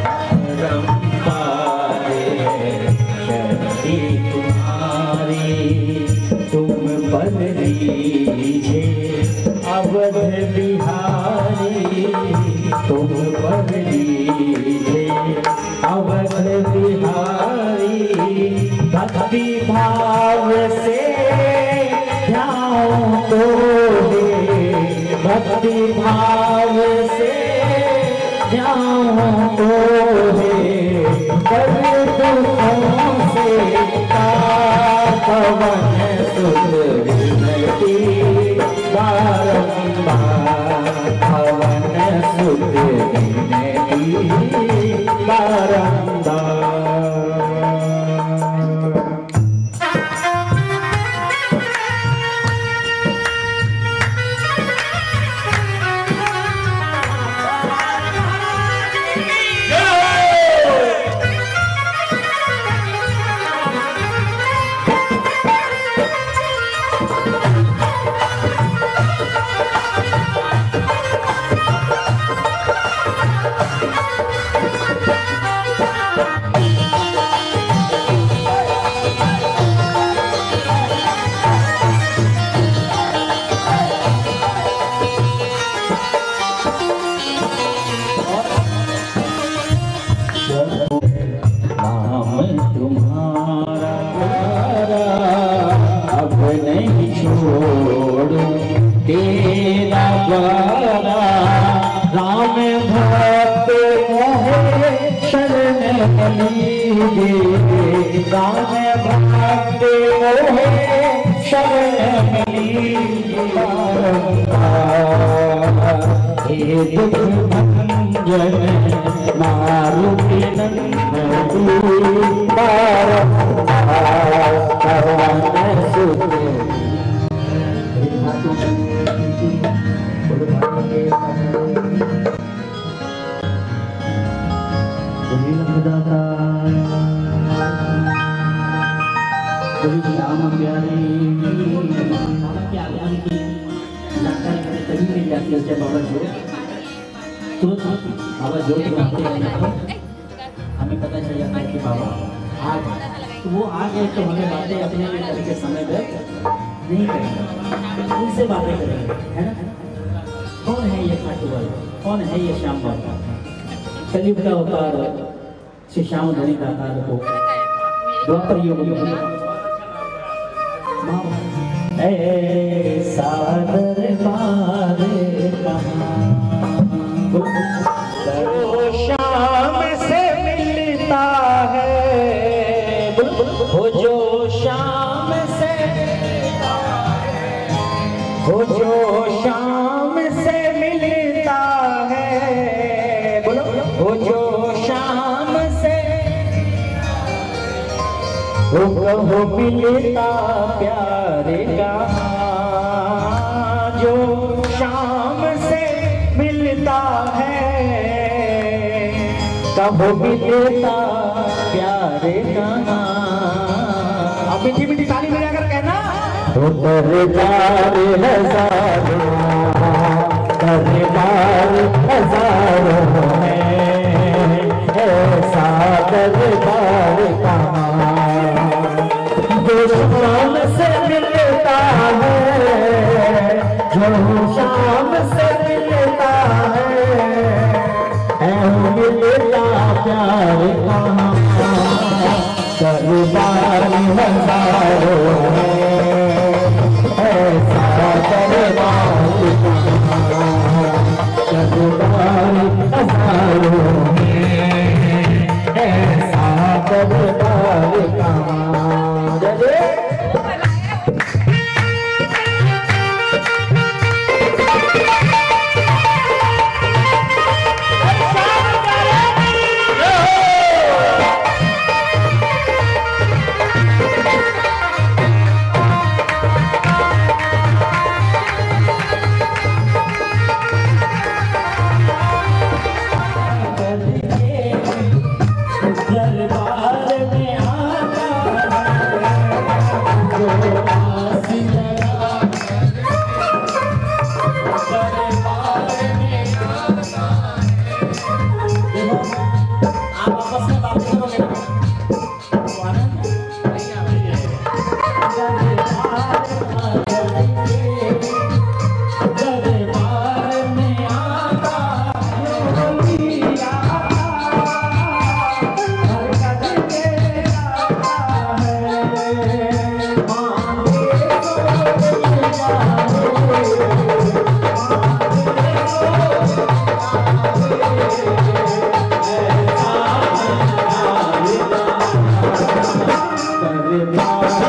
अपरंपार है शक्ति तुम्हारी, तुम पद दीजे अवध बिहारी, तुम पद दीजे अवध बिहारी, सोहे भक्ति भाव से जाऊं तो कर दुखों से पवन सुत विनती बारंबार पवन सुत विनती बारंबार। बाबा जो हमें पता चल जाता है कि बाबा आ गए, तो वो आ गए तो हमें बातें अपने करके समय पर नहीं करेंगे, उनसे बातें करेंगे, है ना। कौन है ये खाटू वाला, कौन है ये श्याम बाबा? कलयुग का अवतार श्री श्याम धनी दातार को द्वापर युग में सादर मारे शाम से मिलता है वो जो शाम से वो जो शाम से मिलता है बोलो वो जो शाम से वो कहो मिलता प्यारे का जो शाम से मिलता है कब भी देता प्यारे का नाम। अब मीठी मीठी ताली बजाकर कहना दरबार हजारों है ऐसा दरबार जो शाम से मिलता है जो शाम से मिलता है मिलता प्यार कहाँ दरबार हजारों है ऐसा दरबार दरबार हजारों है ऐसा दरबार कहाँ।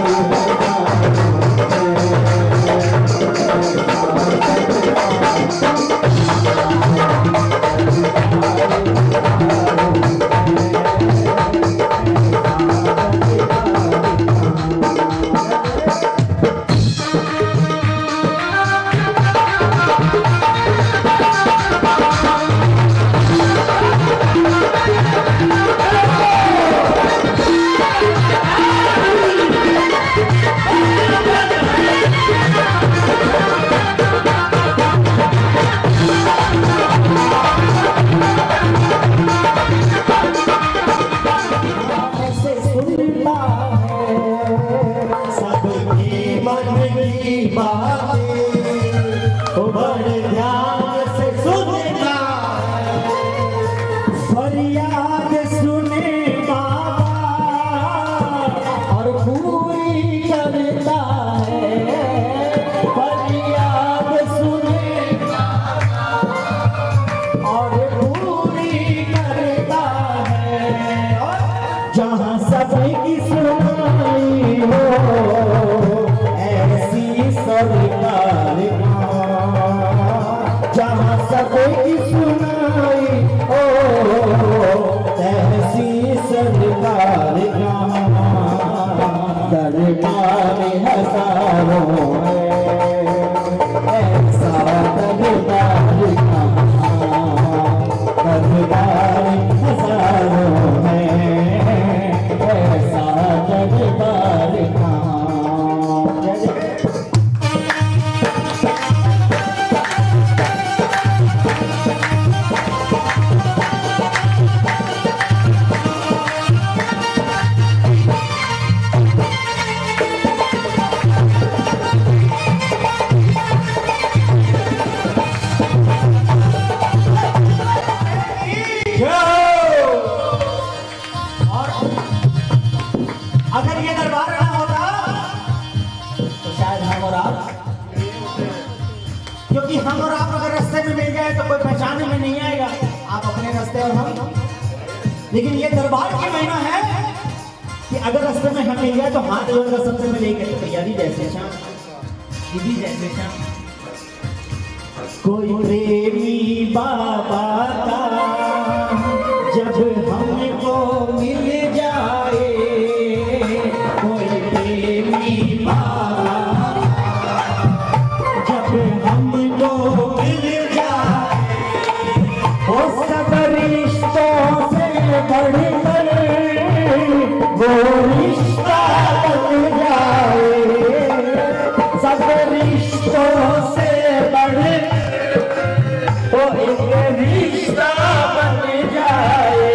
लेकिन ये दरबार की महिमा है कि अगर रास्ते में हम मिल गए तो हाथ जोड़कर सबसे पहले कहते तैयारी जैसे शाम दीदी जैसे शाम कोई प्रेमी बाबा का जब हमको मिल जाए, कोई प्रेमी बाबा जब हमको मिल जाए, वो सब रिश्तों से बढ़कर वो रिश्ता बन जाए, सब रिश्तों से बढ़ वो एक रिश्ता बन जाए।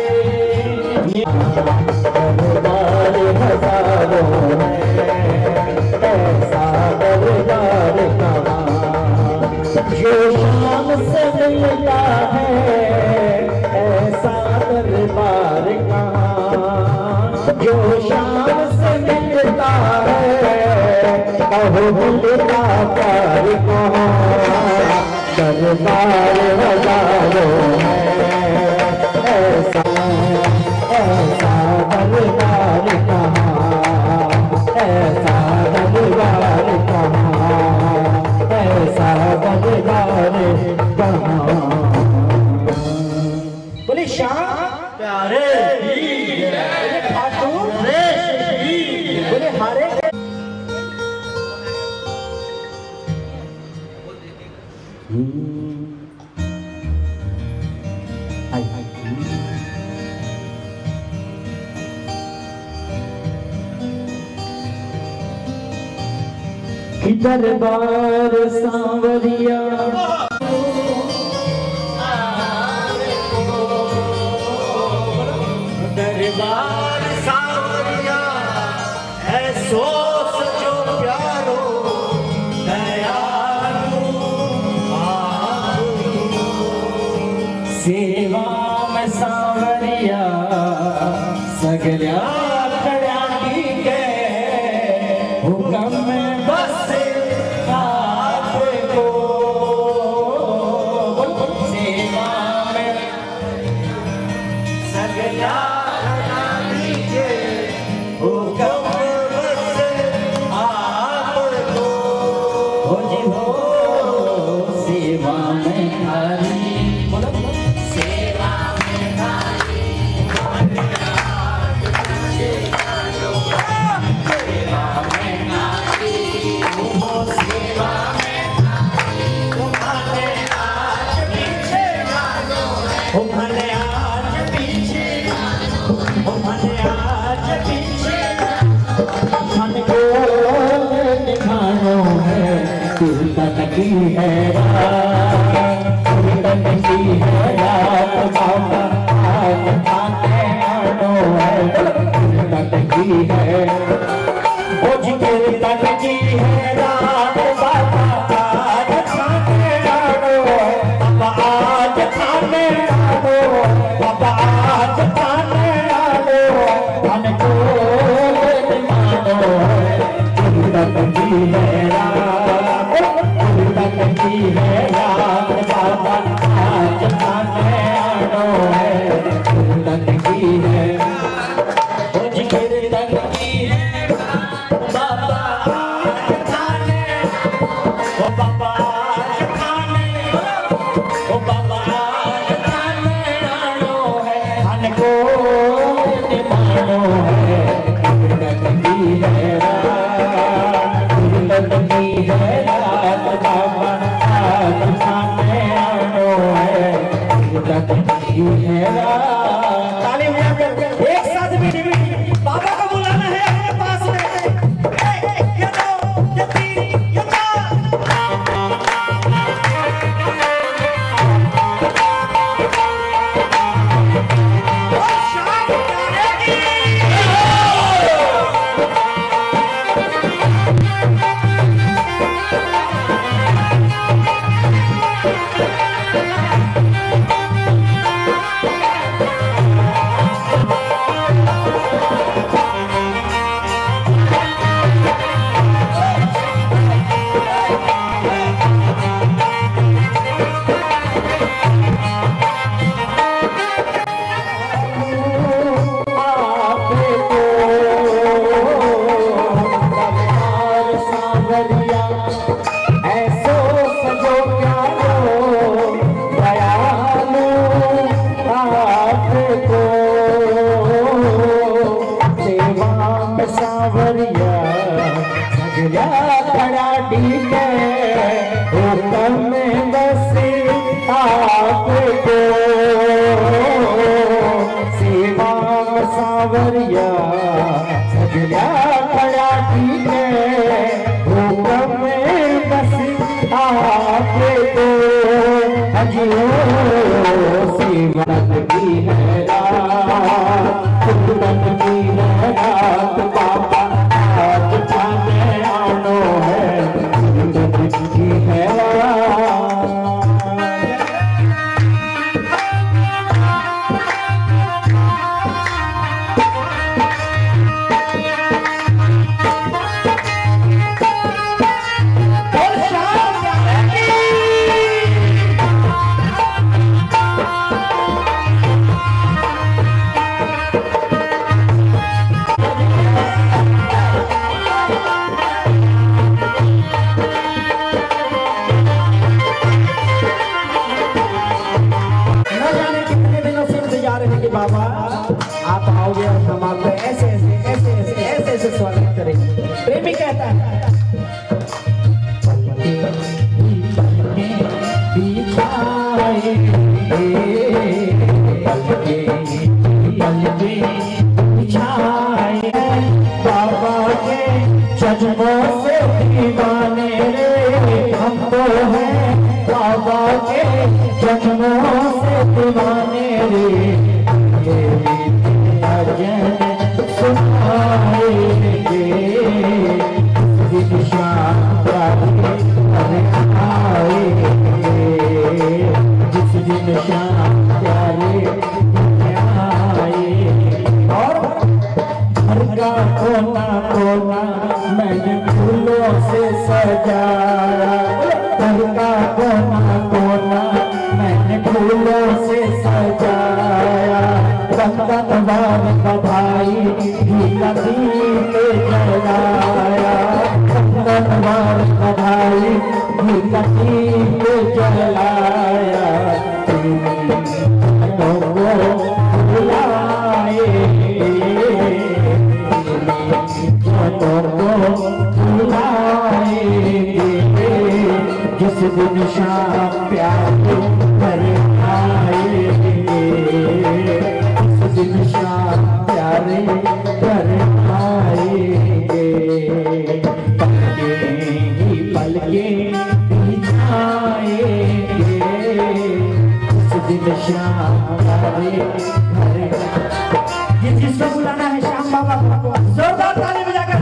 दरबार हजारों में ऐसा दरबार कहाँ जो शाम से मिलता है, ऐसा दरबार कहाँ जो शाम से मिलता है, कहो मिलता प्यार कहाँ। दरबार हजारों में ऐसा ऐसा दरबार कहाँ, ऐसा दरबार कहाँ, ऐसा दरबार कहाँ। बोले श्याम प्यारे बोले खाटू बोले हारे। दरबार सांवरिया दरबार सांवरिया ऐसो सचो प्यारो दयालु सेवा में सांवरिया सगल्या कीर्तन की है रात, कीर्तन की है रात बाबा आज खाने आनो है, कीर्तन की है बोझ, कीर्तन की है रात बाबा आज खाने आनो है, बाबा आज खाने आनो है, बाबा आज खाने आनो है, मन को मानो है, कीर्तन की है रात, कीर्तन की है रात बाबा आज खाने आनो है, कीर्तन की है बोझ, कीर्तन की है बाबा आज खाने, ओ बाबा आज खाने, ओ बाबा आज खाने आनो है, मन को मानो है, कीर्तन की है रात, कीर्तन की है रात बाबा आज खाने आनो है, कीर्तन की है रात। ताली बजाकर एक साथ मीठी मीठी बाबा को बुलाना है अपने पास में। ये दो, ये तीन, ये चार। और शाम करेगी। सावरिया सजला खड़ा ठीक है, हुक्म में बस आपके दो, हजियो सीवरत की है रात, कीर्तन की है रात बाबा आज खाने आनो है, कीर्तन की है रात। बाबा आप आओगे और हम आपका ऐसे ऐसे ऐसे ऐसे ऐसे ऐसे स्वागत करेंगे। प्रेमी कहता है बाबा के जज्बों से दीवाने रे हम तो हैं, बाबा के जज्बों से दीवाने रे, भजन सुनाएंगे जिस शाम प्यारे आएंगे, जिस दिन शाम प्यारे आए। और घर का कोना कोना मैंने फूलों से सजाया, घर का कोना कोना मैंने फूलों से सजाया, बंधनवार बधाई भी नदी में जलाया, बंधनवार बधाई भी नदी में जलाया, बुलाए जिस दिन शाम प्यारे घर आएंगे, जिस दिन शाम प्यारे घर आएंगे, पल जिसको बुलाना है श्याम बाबा को जोरदार ताली बजाकर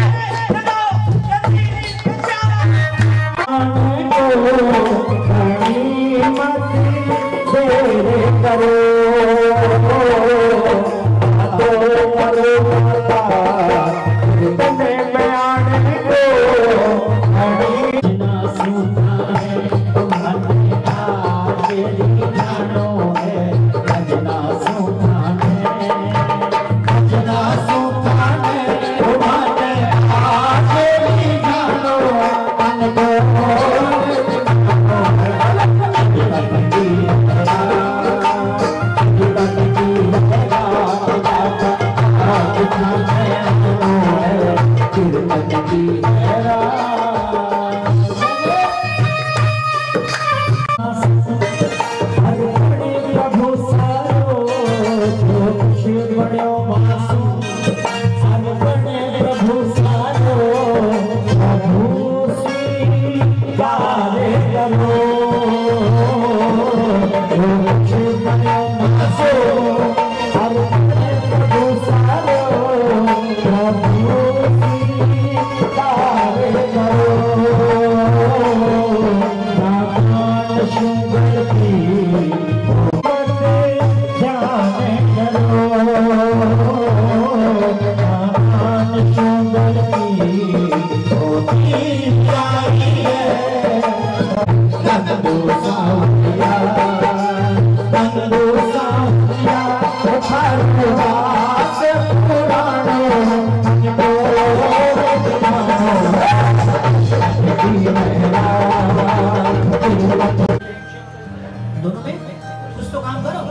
दोनों में कुछ तो काम करो।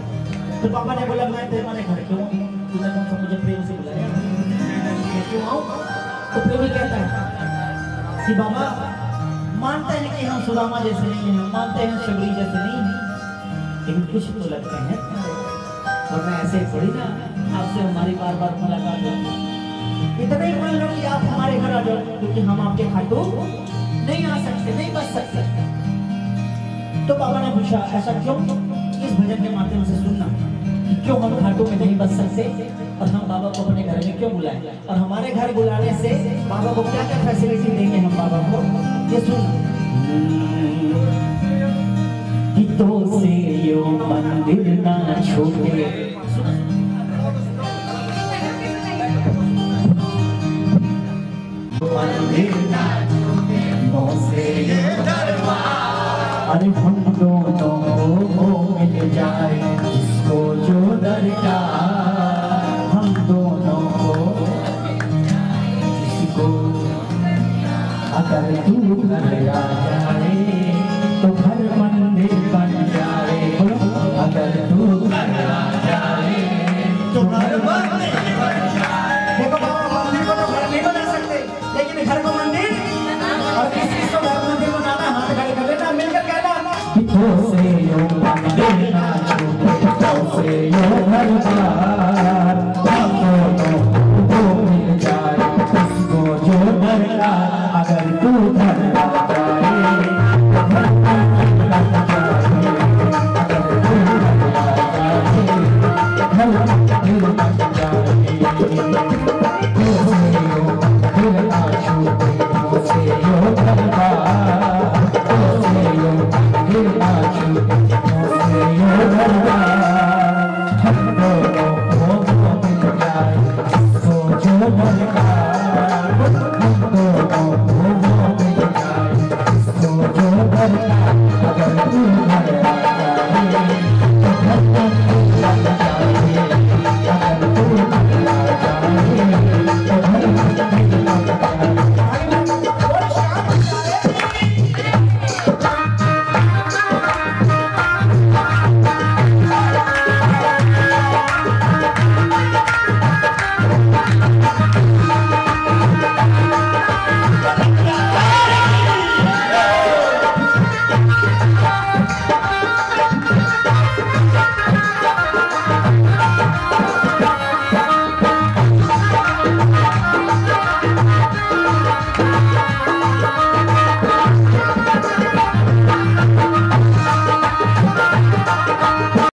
तो पापा ने बोला मैं तुम्हारे घर क्यों तूने तो मुझे प्रेम से बुलाया क्यों आऊं? तो प्रेमी कहता है कि बाबा मानते हैं कि हम सुदामा जैसे नहीं हैं, मानते हैं शबरी जैसे नहीं हैं, लेकिन कुछ तो लगते हैं और मैं ऐसे थोड़ी ना आपसे हमारी बार बार मुलाकात होती। इतना ही मान लो कि आप हमारे घर आ जाओ क्योंकि हम आपके खाटू नहीं आ सकते, नहीं बच सकते। तो बाबा ने पूछा ऐसा क्यों? इस भजन के माध्यम से सुनना कि क्यों हम घाटों में नहीं बच सकते और हम बाबा को अपने घर में क्यों बुलाएं और हमारे घर बुलाने से बाबा को क्या क्या फैसिलिटी देंगे हम बाबा को, ये सुनना। हितों से यो मंदिर ना छूटे, मंदिर ना छूटे, मोह से अरे हम दोनों को मिल जाए इसको जो दरकार, हम दोनों को इसको अगर तू घर आ जाए तो घर मंदिर बन जाए, अगर तू घर आ जाए तो घर मंदिर बन जाए। देखो बाबा मंदिर को तो घर नहीं बना सकते लेकिन घर को मंदिर, और किसी को घर मंदिर बनाना हाथ खड़े कर देना मिलकर से यो मंदिर ना छूटे, से यो घर बार, तो मिल जाए उसको जो दरकार, अगर तू घर